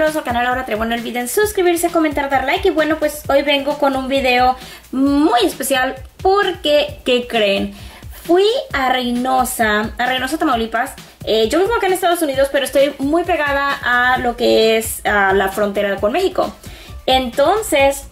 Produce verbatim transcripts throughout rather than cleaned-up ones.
bienvenidos al canal Laura Trevo. No olviden suscribirse, comentar, dar like. Y bueno, pues hoy vengo con un video muy especial porque, ¿qué creen? Fui a Reynosa, a Reynosa, Tamaulipas. eh, Yo vivo acá en Estados Unidos, pero estoy muy pegada a lo que es a la frontera con México. Entonces,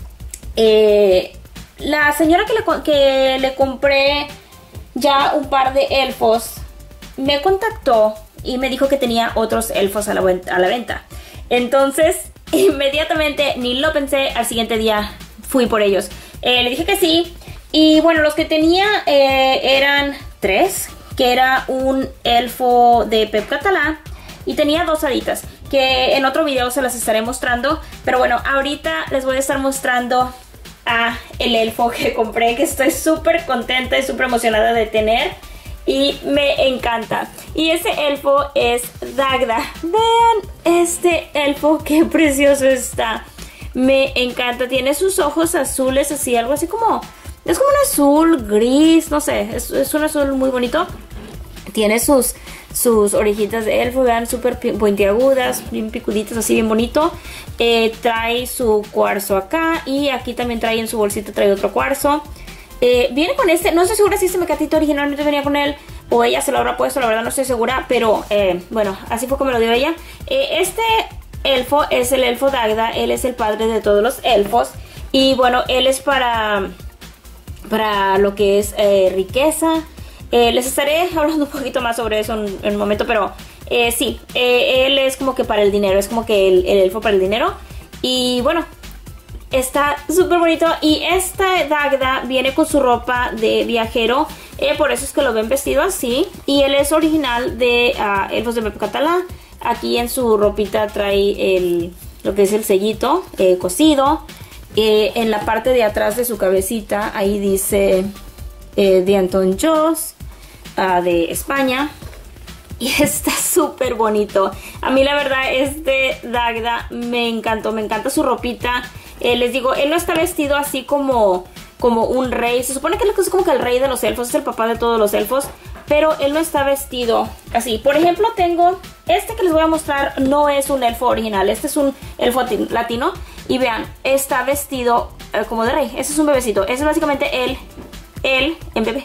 eh, la señora que le, que le compré ya un par de elfos me contactó y me dijo que tenía otros elfos a la, a la venta. Entonces, inmediatamente, ni lo pensé, al siguiente día fui por ellos. Eh, le dije que sí. Y bueno, los que tenía eh, eran tres, que era un elfo de Pep Català y tenía dos haditas, que en otro video se las estaré mostrando. Pero bueno, ahorita les voy a estar mostrando a el elfo que compré, que estoy súper contenta y súper emocionada de tener. Y me encanta. Y ese elfo es Dagda. Vean este elfo, qué precioso está. Me encanta. Tiene sus ojos azules, así, algo así como... Es como un azul gris, no sé. Es, es un azul muy bonito. Tiene sus, sus orejitas de elfo, vean, súper puntiagudas, bien picuditas, así, bien bonito. Eh, trae su cuarzo acá. Y aquí también trae en su bolsita, trae otro cuarzo. Eh, viene con este, no estoy segura si este mecatito originalmente venía con él o ella se lo habrá puesto, la verdad no estoy segura, pero eh, bueno, así fue como me lo dio ella. Eh, este elfo es el elfo Dagda, él es el padre de todos los elfos y bueno, él es para, para lo que es eh, riqueza. Eh, les estaré hablando un poquito más sobre eso en, en un momento, pero eh, sí, eh, él es como que para el dinero, es como que el, el elfo para el dinero y bueno, está súper bonito. Y esta Dagda viene con su ropa de viajero, eh, por eso es que lo ven vestido así. Y él es original de uh, Elfos de Pep Català. Aquí en su ropita trae el, lo que es el sellito eh, cosido. eh, En la parte de atrás de su cabecita ahí dice eh, de Anton Jos, uh, de España. Y está súper bonito. A mí la verdad este Dagda me encantó, me encanta su ropita. Eh, les digo, él no está vestido así como, como un rey. Se supone que él es como que el rey de los elfos, es el papá de todos los elfos, pero él no está vestido así. Por ejemplo, tengo este que les voy a mostrar, no es un elfo original, este es un elfo latino. Y vean, está vestido eh, como de rey. Este es un bebecito, ese es básicamente él, él en bebé.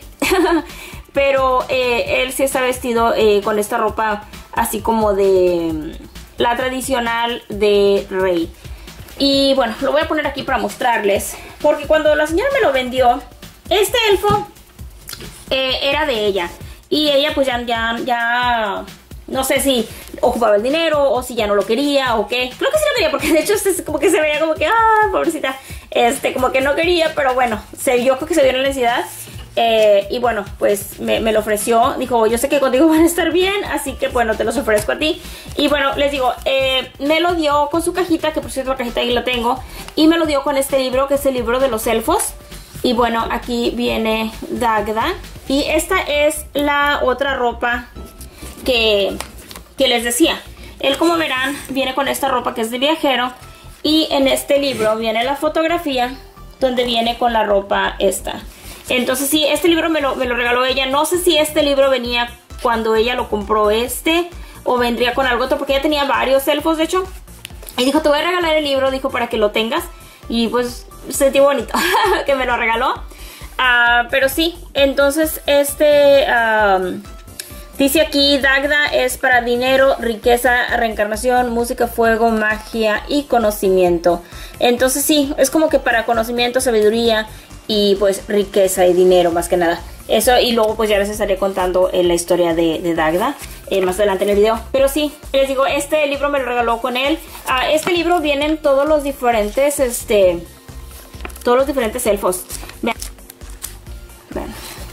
Pero eh, él sí está vestido eh, con esta ropa así como de la tradicional de rey. Y bueno, lo voy a poner aquí para mostrarles, porque cuando la señora me lo vendió, este elfo eh, era de ella. Y ella pues ya, ya, ya, no sé si ocupaba el dinero o si ya no lo quería o qué. Creo que sí lo quería, porque de hecho este como que se veía como que, ah, pobrecita, este, como que no quería, pero bueno, se, yo creo que se vio en la necesidad. Eh, y bueno, pues me, me lo ofreció. Dijo, yo sé que contigo van a estar bien, así que bueno, te los ofrezco a ti. Y bueno, les digo, eh, me lo dio con su cajita, que por cierto la cajita ahí la tengo. Y me lo dio con este libro, que es el libro de los elfos. Y bueno, aquí viene Dagda. Y esta es la otra ropa que, que les decía. Él, como verán, viene con esta ropa que es de viajero. Y en este libro viene la fotografía donde viene con la ropa esta. Entonces sí, este libro me lo, me lo regaló ella. No sé si este libro venía cuando ella lo compró este o vendría con algo otro, porque ella tenía varios elfos de hecho. Y dijo, te voy a regalar el libro, dijo, para que lo tengas. Y pues sentí bonito que me lo regaló. uh, Pero sí, entonces este um, dice aquí, Dagda es para dinero, riqueza, reencarnación, música, fuego, magia y conocimiento. Entonces sí, es como que para conocimiento, sabiduría y pues riqueza y dinero más que nada. Eso, y luego pues ya les estaré contando eh, la historia de, de Dagda eh, más adelante en el video. Pero sí, les digo, este libro me lo regaló con él. uh, Este libro vienen todos los diferentes Este Todos los diferentes elfos. Vean, Vean.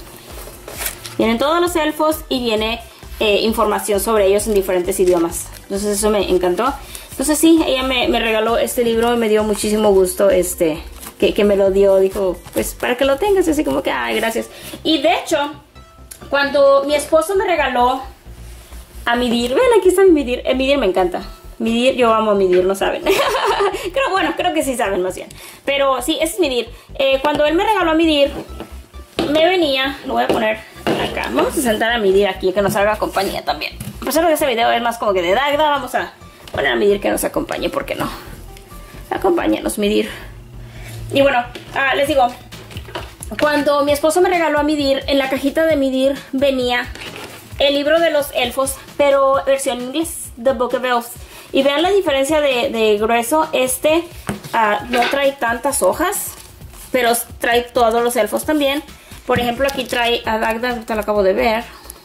Vienen todos los elfos y viene eh, información sobre ellos en diferentes idiomas. Entonces eso me encantó. Entonces sí, ella me, me regaló este libro y me dio muchísimo gusto este Que, que me lo dio, dijo, pues para que lo tengas, así como que, ay, gracias. Y de hecho, cuando mi esposo me regaló a Midir, ven, aquí está mi Midir, eh, Midir me encanta, Midir, yo amo a Midir, no saben. Creo, bueno, creo que sí saben más bien. Pero sí, ese es Midir. eh, Cuando él me regaló a Midir, me venía, lo voy a poner acá, vamos a sentar a Midir aquí, que nos haga compañía también. Por eso este video es más como que de Dagda, vamos a poner a Midir que nos acompañe, ¿por qué no? Acompáñanos, Midir. Y bueno, ah, les digo, cuando mi esposo me regaló a Midir, en la cajita de Midir venía el libro de los elfos, pero versión inglés, The Book of Elves. Y vean la diferencia de, de grueso. Este uh, no trae tantas hojas, pero trae todos los elfos también. Por ejemplo, aquí trae a Dagda, ahorita lo acabo de ver.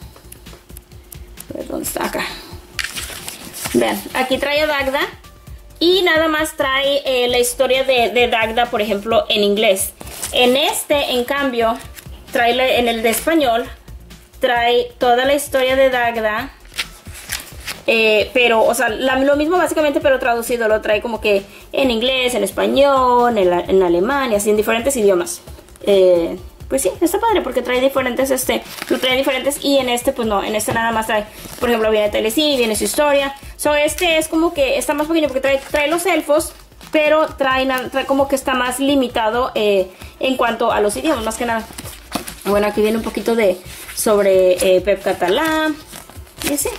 A ver, ¿dónde está? Acá. Vean, aquí trae a Dagda. Y nada más trae eh, la historia de, de Dagda, por ejemplo, en inglés. En este, en cambio, trae en el de español, trae toda la historia de Dagda. Eh, pero, o sea, la, lo mismo básicamente, pero traducido. Lo trae como que en inglés, en español, en, en alemán y así en diferentes idiomas. Eh, pues sí, está padre porque trae diferentes, este, lo trae diferentes. Y en este, pues no, en este nada más trae, por ejemplo, viene Telesí, viene su historia. So, este es como que está más pequeño porque trae, trae los elfos, pero trae, trae como que está más limitado eh, en cuanto a los idiomas, más que nada. Bueno, aquí viene un poquito de sobre eh, Pep Català. Y así.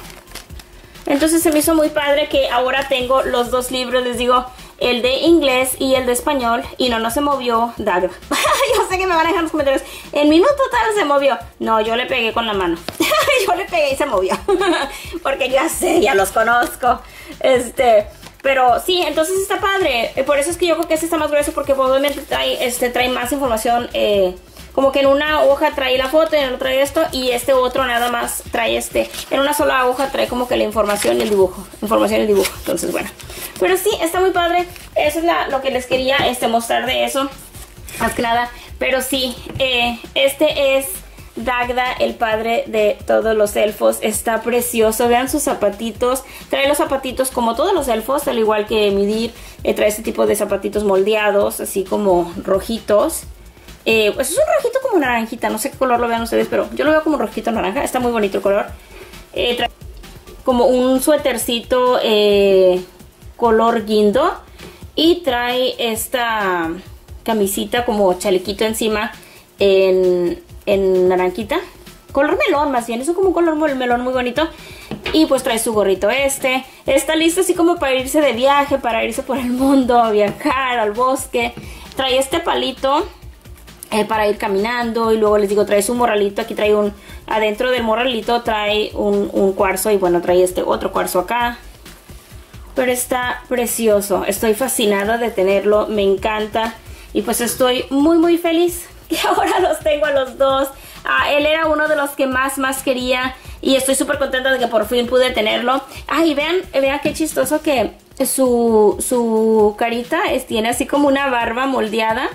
Entonces se me hizo muy padre que ahora tengo los dos libros, les digo, el de inglés y el de español. Y no, no se movió Dagda. Yo sé que me van a dejar en los comentarios. El minuto tal se movió. No, yo le pegué con la mano. Yo le pegué y se movió. Porque ya sé, ya los conozco. Este... Pero sí, entonces está padre. Por eso es que yo creo que este está más grueso, porque obviamente trae, este, trae más información. Eh, como que en una hoja trae la foto y en otra trae esto. Y este otro nada más trae este. En una sola hoja trae como que la información y el dibujo. Información y el dibujo. Entonces bueno. Pero sí, está muy padre. Eso es la, lo que les quería este, mostrar de eso. Más que nada. Pero sí, eh, este es Dagda, el padre de todos los elfos. Está precioso, vean sus zapatitos. Trae los zapatitos como todos los elfos, al igual que Midir. eh, Trae este tipo de zapatitos moldeados, así como rojitos. eh, Pues es un rojito como naranjita, no sé qué color lo vean ustedes, pero yo lo veo como un rojito naranja. Está muy bonito el color. eh, Trae como un suétercito eh, color guindo. Y trae esta camisita como chalequito encima en... en naranjita, color melón más bien, es como un color melón muy bonito. Y pues trae su gorrito este, está listo así como para irse de viaje, para irse por el mundo, a viajar al bosque. Trae este palito eh, para ir caminando. Y luego les digo, trae su morralito, aquí trae un, adentro del morralito trae un, un cuarzo. Y bueno, trae este otro cuarzo acá. Pero está precioso, estoy fascinada de tenerlo, me encanta. Y pues estoy muy muy feliz y ahora los tengo a los dos. Ah, él era uno de los que más, más quería. Y estoy súper contenta de que por fin pude tenerlo. Ah, y vean, vean qué chistoso que su, su carita es, tiene así como una barba moldeada.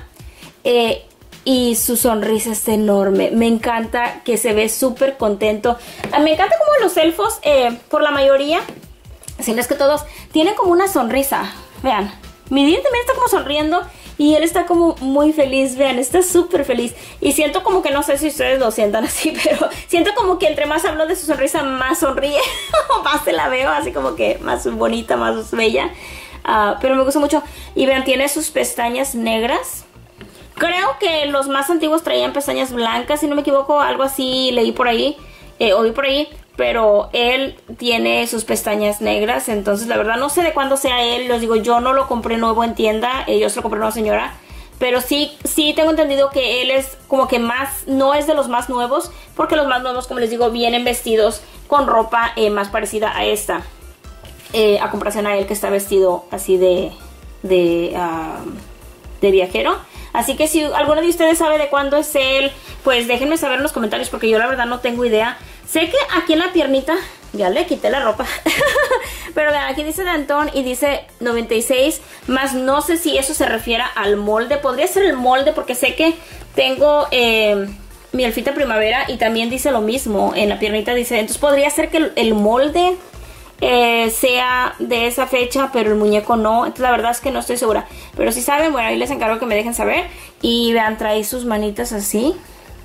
Eh, y su sonrisa es enorme. Me encanta que se ve súper contento. Ah, me encanta como los elfos, eh, por la mayoría, si no es que todos, tienen como una sonrisa. Vean, Midir también está como sonriendo. Y él está como muy feliz, vean, está súper feliz. Y siento como que, no sé si ustedes lo sientan así, pero siento como que entre más hablo de su sonrisa, más sonríe. Más se la veo, así como que más bonita, más bella. uh, Pero me gusta mucho. Y vean, tiene sus pestañas negras. Creo que los más antiguos traían pestañas blancas, si no me equivoco. Algo así leí por ahí, eh, oí por ahí. Pero él tiene sus pestañas negras. Entonces la verdad no sé de cuándo sea él. Les digo, yo no lo compré nuevo en tienda, eh, yo se lo compré a una señora. Pero sí, sí tengo entendido que él es como que más, no es de los más nuevos, porque los más nuevos, como les digo, vienen vestidos con ropa eh, más parecida a esta, eh, a comparación a él que está vestido así de, de, uh, de viajero. Así que si alguno de ustedes sabe de cuándo es él, pues déjenme saber en los comentarios, porque yo la verdad no tengo idea. Sé que aquí en la piernita, ya le quité la ropa, pero vean, aquí dice Danton y dice noventa y seis, más no sé si eso se refiere al molde. Podría ser el molde, porque sé que tengo eh, mi Elfita Primavera y también dice lo mismo, en la piernita dice, entonces podría ser que el, el molde eh, sea de esa fecha, pero el muñeco no. Entonces la verdad es que no estoy segura, pero si saben, bueno, ahí les encargo que me dejen saber. Y vean, trae sus manitas así.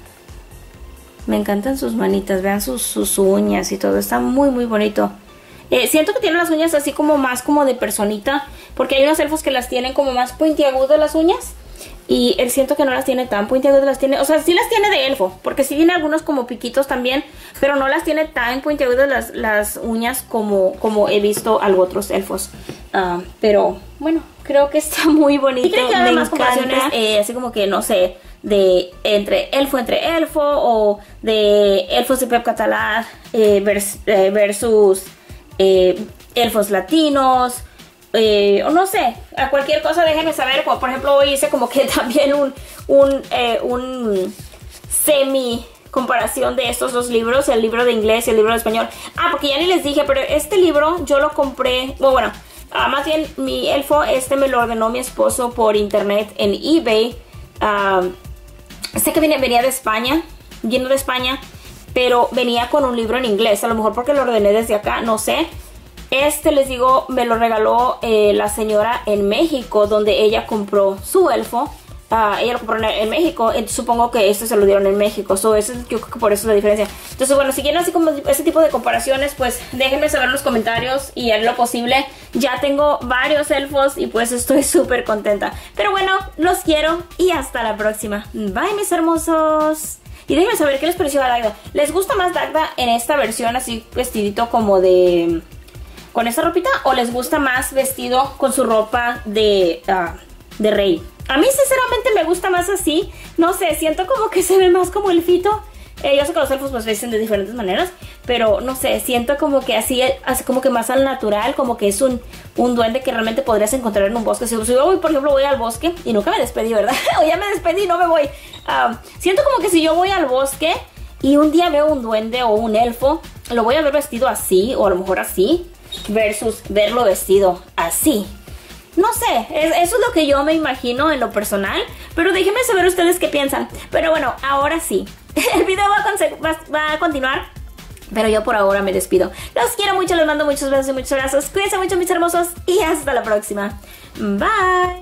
Me encantan sus manitas, vean sus, sus uñas y todo, está muy muy bonito. eh, Siento que tiene las uñas así como más como de personita, porque hay unos elfos que las tienen como más puntiagudas las uñas. Y él siento que no las tiene tan puntiagudas, las tiene, o sea, sí las tiene de elfo, porque sí tiene algunos como piquitos también, pero no las tiene tan puntiagudas las, las uñas como, como he visto a otros elfos. Uh, pero bueno, creo que está muy bonito. Y creo que hay más comparaciones, eh, así como que no sé, de entre elfo entre elfo, o de elfos de Pep Català eh, vers, eh, versus eh, elfos latinos. Eh, o no sé, a cualquier cosa déjenme saber. Por ejemplo, hoy hice como que también un, un, eh, un semi comparación de estos dos libros, el libro de inglés y el libro de español. Ah, porque ya ni les dije, pero este libro yo lo compré, bueno, bueno uh, más bien mi elfo, este me lo ordenó mi esposo por internet en eBay. Uh, sé que venía, venía de España, vino de España, pero venía con un libro en inglés, a lo mejor porque lo ordené desde acá, no sé. Este, les digo, me lo regaló eh, la señora en México, donde ella compró su elfo. Uh, ella lo compró en, en México, entonces supongo que este se lo dieron en México. So, eso, yo creo que por eso es la diferencia. Entonces, bueno, si quieren así como ese tipo de comparaciones, pues déjenme saber en los comentarios y haré lo posible. Ya tengo varios elfos y pues estoy súper contenta. Pero bueno, los quiero y hasta la próxima. Bye, mis hermosos. Y déjenme saber qué les pareció a Dagda. ¿Les gusta más Dagda en esta versión así vestidito como de... con esta ropita, o les gusta más vestido con su ropa de, uh, de rey? A mí sinceramente me gusta más así, no sé, siento como que se ve más como elfito. Eh, yo sé que los elfos pues visten de diferentes maneras, pero no sé, siento como que así, así como que más al natural, como que es un, un duende que realmente podrías encontrar en un bosque. Si yo voy, por ejemplo, voy al bosque, y nunca me despedí, ¿verdad? O ya me despedí y no me voy. Uh, siento como que si yo voy al bosque y un día veo un duende o un elfo, lo voy a ver vestido así, o a lo mejor así, versus verlo vestido así. No sé, es, eso es lo que yo me imagino en lo personal, pero déjenme saber ustedes qué piensan. Pero bueno, ahora sí, el video va a, va, va a continuar, pero yo por ahora me despido. Los quiero mucho, les mando muchos besos y muchos abrazos. Cuídense mucho, mis hermosos, y hasta la próxima. Bye.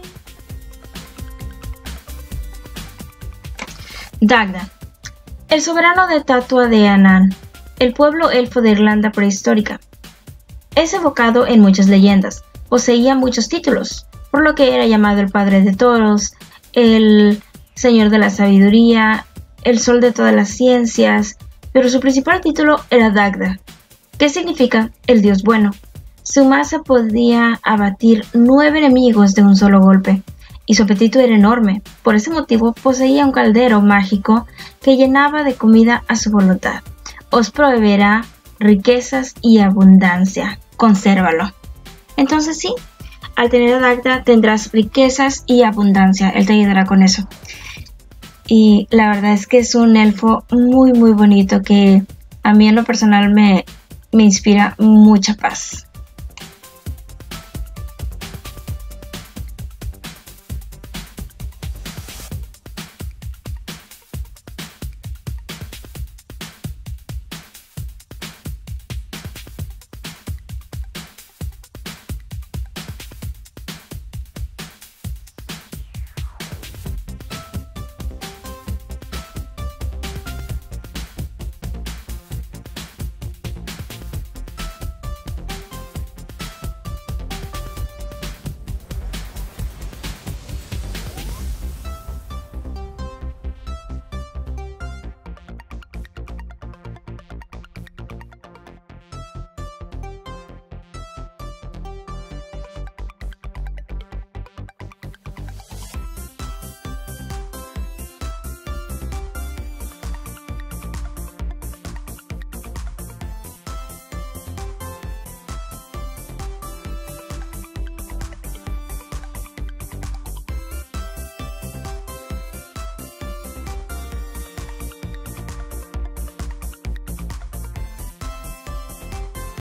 Dagda, el soberano de Tatua de Annan, el pueblo elfo de Irlanda prehistórica. Es evocado en muchas leyendas, poseía muchos títulos, por lo que era llamado el padre de toros, el señor de la sabiduría, el sol de todas las ciencias, pero su principal título era Dagda, que significa el dios bueno. Su masa podía abatir nueve enemigos de un solo golpe, y su apetito era enorme. Por ese motivo poseía un caldero mágico que llenaba de comida a su voluntad. Os proveerá riquezas y abundancia. Consérvalo. Entonces sí, al tener a Dagda tendrás riquezas y abundancia. Él te ayudará con eso. Y la verdad es que es un elfo muy muy bonito que a mí en lo personal me, me inspira mucha paz.